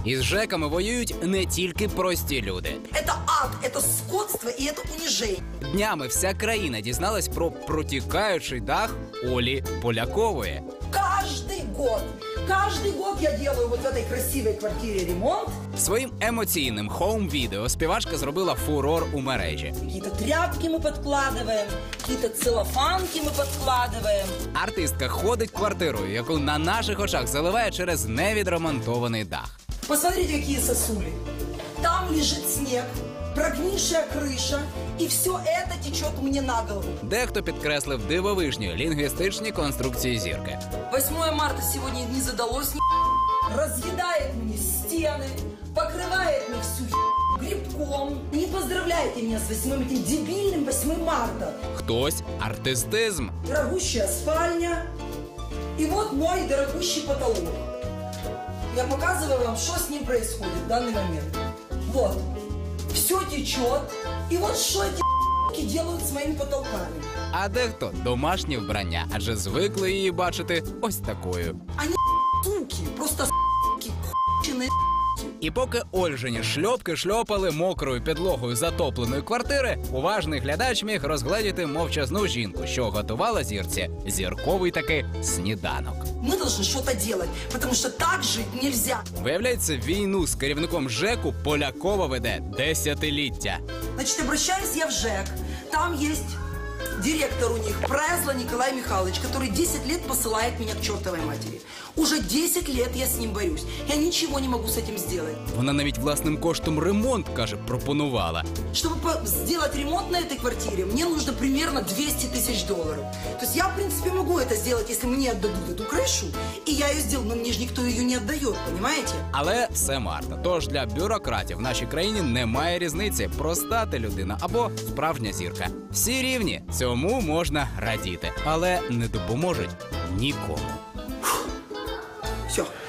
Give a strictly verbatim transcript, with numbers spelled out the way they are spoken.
Із ЖЕКами воюють не тільки прості люди. Это ад, это скотство и это унижение. Днями вся країна дізналась про протікаючий дах Олі Полякової. Каждый год, каждый год я делаю вот в этой красивой квартире ремонт. Своїм емоційним хоум-відео співачка зробила фурор у мережі. Какие-то тряпки мы подкладываем, какие-то целлофанки мы подкладываем. Артистка ходить квартирою, яку на наших очах заливає через невідремонтований дах. Посмотрите, какие сосули. Там лежит снег, прогнившая крыша, и все это течет мне на голову. Дехто підкреслив дивовижні лінгвістичні конструкції зірки. восьмое марта сегодня не задалось, ни разъедает мне стены, покрывает мне всю грибком. Не поздравляйте меня с восьмым этим дебильным восьмым марта. Хтось артистизм. Дорогущая спальня, и вот мой дорогущий потолок. Я показываю вам, что с ним происходит в данный момент. Вот, все течет, и вот что эти делают с моими потолками. А дехто домашнє вбрання, адже звикли її бачити ось такою. Они суки, просто суки, хуйченые. І поки Ольжині шльопки шльопали мокрою підлогою затопленої квартири, уважний глядач міг розгледіти мовчазну жінку, що готувала зірці зірковий таки сніданок. Мы должны что-то делать, потому что так жить нельзя. Виявляється, війну з керівником ЖЕКу Полякова веде десятиліття. Значит, обращаюсь я в ЖЭК. Там есть директор у них, Презла Николай Михайлович, который десять лет посылает меня к чертовой матери. Уже десять лет я с ним борюсь. Я ничего не могу с этим сделать. Вона навіть власним коштом ремонт, каже, пропонувала. Чтобы по- сделать ремонт на этой квартире, мне нужно примерно двести тысяч долларов. То есть я, в принципе, могу это сделать, если мне отдадут эту крышу, и я ее сделаю, но мне же никто ее не отдает, понимаете? Але все марно. Тож для бюрократів в нашій країні немає різниці, проста ти людина або справжня зірка. Всі рівні, цьому можна радіти, але не допоможуть нікому. Все.